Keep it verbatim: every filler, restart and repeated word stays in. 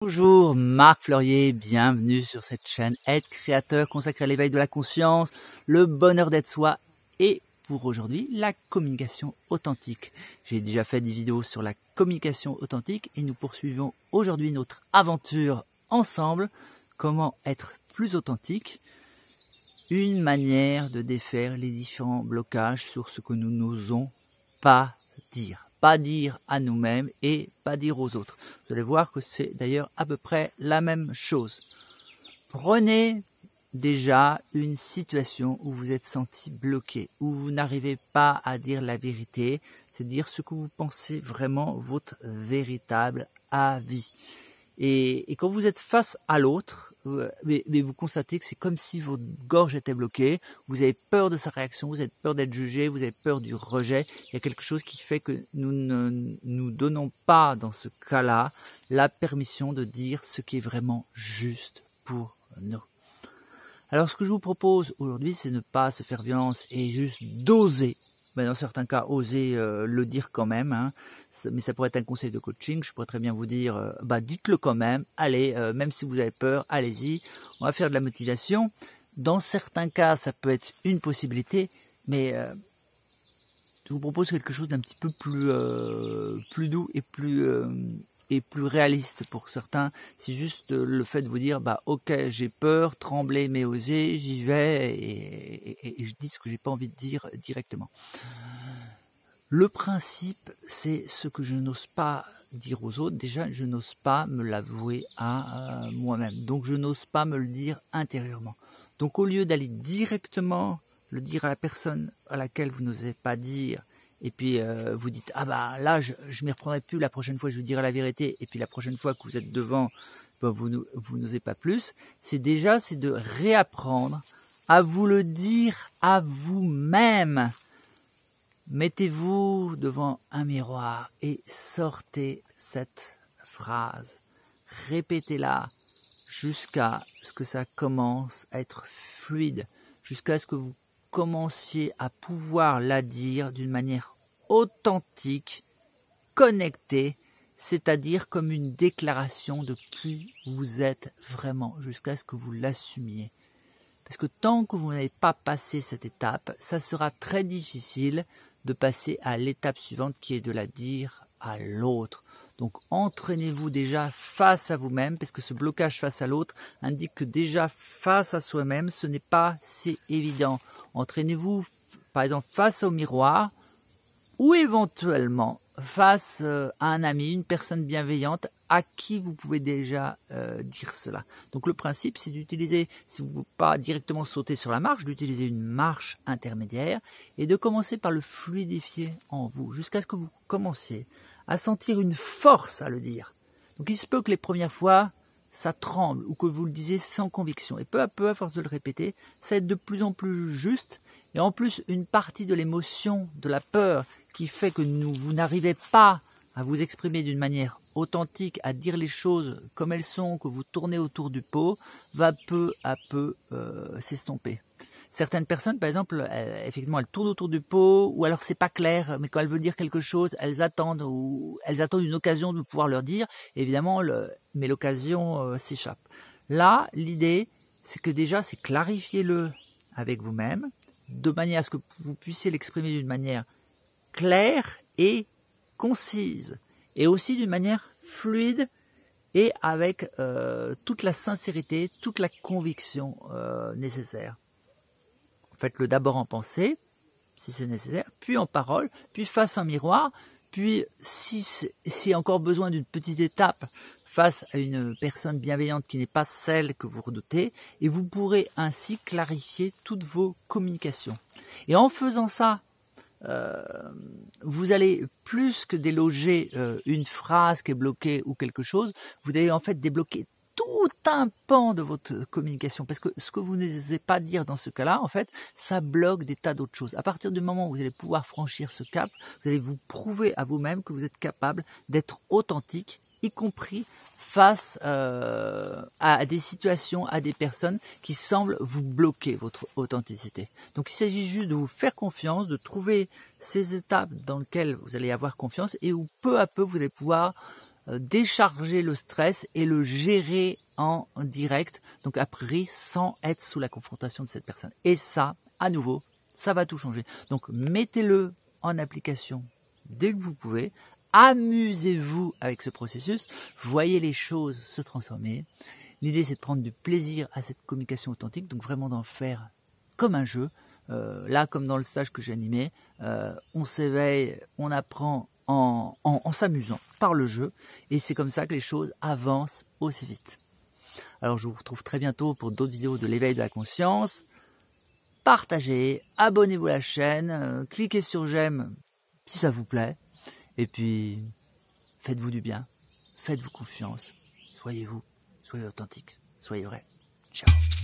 Bonjour, Marc Fleurier, bienvenue sur cette chaîne Être Créateur consacrée à l'éveil de la conscience, le bonheur d'être soi et pour aujourd'hui, la communication authentique. J'ai déjà fait des vidéos sur la communication authentique et nous poursuivons aujourd'hui notre aventure ensemble. Comment être plus authentique? Une manière de défaire les différents blocages sur ce que nous n'osons pas dire. Pas dire à nous-mêmes et pas dire aux autres. Vous allez voir que c'est d'ailleurs à peu près la même chose. Prenez déjà une situation où vous êtes senti bloqué, où vous n'arrivez pas à dire la vérité, c'est dire ce que vous pensez vraiment, votre véritable avis. Et, et quand vous êtes face à l'autre, mais, mais vous constatez que c'est comme si votre gorge était bloquée, vous avez peur de sa réaction, vous avez peur d'être jugé, vous avez peur du rejet. Il y a quelque chose qui fait que nous ne nous donnons pas dans ce cas-là la permission de dire ce qui est vraiment juste pour nous. Alors ce que je vous propose aujourd'hui, c'est ne pas se faire violence et juste d'oser. Ben, dans certains cas, oser euh, le dire quand même, hein. Mais ça pourrait être un conseil de coaching. Je pourrais très bien vous dire, euh, bah dites-le quand même, allez, euh, même si vous avez peur, allez-y, on va faire de la motivation. Dans certains cas, ça peut être une possibilité, mais euh, je vous propose quelque chose d'un petit peu plus, euh, plus doux et plus, euh, et plus réaliste pour certains. C'est juste le fait de vous dire, bah ok, j'ai peur, trembler mais oser, j'y vais et, et, et je dis ce que j'ai pas envie de dire directement. Le principe, c'est ce que je n'ose pas dire aux autres. Déjà, je n'ose pas me l'avouer à euh, moi-même. Donc, je n'ose pas me le dire intérieurement. Donc, au lieu d'aller directement le dire à la personne à laquelle vous n'osez pas dire, et puis euh, vous dites, ah bah là, je ne m'y reprendrai plus, la prochaine fois, je vous dirai la vérité, et puis la prochaine fois que vous êtes devant, ben, vous, vous n'osez pas plus. C'est déjà, c'est de réapprendre à vous le dire à vous-même. Mettez-vous devant un miroir et sortez cette phrase. Répétez-la jusqu'à ce que ça commence à être fluide, jusqu'à ce que vous commenciez à pouvoir la dire d'une manière authentique, connectée, c'est-à-dire comme une déclaration de qui vous êtes vraiment, jusqu'à ce que vous l'assumiez. Parce que tant que vous n'avez pas passé cette étape, ça sera très difficile de passer à l'étape suivante qui est de la dire à l'autre. Donc entraînez-vous déjà face à vous-même, parce que ce blocage face à l'autre indique que déjà face à soi-même, ce n'est pas si évident. Entraînez-vous par exemple face au miroir ou éventuellement face à un ami, une personne bienveillante à qui vous pouvez déjà euh, dire cela. Donc le principe, c'est d'utiliser, si vous ne pouvez pas directement sauter sur la marche, d'utiliser une marche intermédiaire et de commencer par le fluidifier en vous, jusqu'à ce que vous commenciez à sentir une force à le dire. Donc il se peut que les premières fois, ça tremble ou que vous le disiez sans conviction. Et peu à peu, à force de le répéter, ça va être de plus en plus juste. Et en plus, une partie de l'émotion, de la peur, qui fait que nous, vous n'arrivez pas à vous exprimer d'une manière authentique, à dire les choses comme elles sont, que vous tournez autour du pot, va peu à peu euh, s'estomper. Certaines personnes, par exemple, elles, effectivement, elles tournent autour du pot, ou alors c'est pas clair, mais quand elles veulent dire quelque chose, elles attendent, ou elles attendent une occasion de pouvoir leur dire, évidemment, le, mais l'occasion euh, s'échappe. Là, l'idée, c'est que déjà, c'est clarifiez-le avec vous-même, de manière à ce que vous puissiez l'exprimer d'une manière claire et concise, et aussi d'une manière fluide et avec euh, toute la sincérité, toute la conviction euh, nécessaire. Faites-le d'abord en pensée, si c'est nécessaire, puis en parole, puis face à un miroir, puis si s'il y a encore besoin d'une petite étape face à une personne bienveillante qui n'est pas celle que vous redoutez, et vous pourrez ainsi clarifier toutes vos communications. Et en faisant ça, Euh, vous allez plus que déloger euh, une phrase qui est bloquée ou quelque chose, vous allez en fait débloquer tout un pan de votre communication, parce que ce que vous n'osez pas dire dans ce cas-là, en fait, ça bloque des tas d'autres choses. À partir du moment où vous allez pouvoir franchir ce cap, vous allez vous prouver à vous-même que vous êtes capable d'être authentique, y compris face euh, à des situations, à des personnes qui semblent vous bloquer votre authenticité. Donc il s'agit juste de vous faire confiance, de trouver ces étapes dans lesquelles vous allez avoir confiance et où peu à peu vous allez pouvoir euh, décharger le stress et le gérer en direct, donc a priori sans être sous la confrontation de cette personne. Et ça, à nouveau, ça va tout changer. Donc mettez-le en application dès que vous pouvez, amusez-vous avec ce processus, voyez les choses se transformer. L'idée c'est de prendre du plaisir à cette communication authentique, donc vraiment d'en faire comme un jeu. Euh, là, comme dans le stage que j'ai animé, euh, on s'éveille, on apprend en, en, en s'amusant par le jeu, et c'est comme ça que les choses avancent aussi vite. Alors je vous retrouve très bientôt pour d'autres vidéos de l'éveil de la conscience. Partagez, abonnez-vous à la chaîne, euh, cliquez sur j'aime si ça vous plaît, et puis faites-vous du bien, faites-vous confiance, soyez vous, soyez authentique, soyez vrai. Ciao.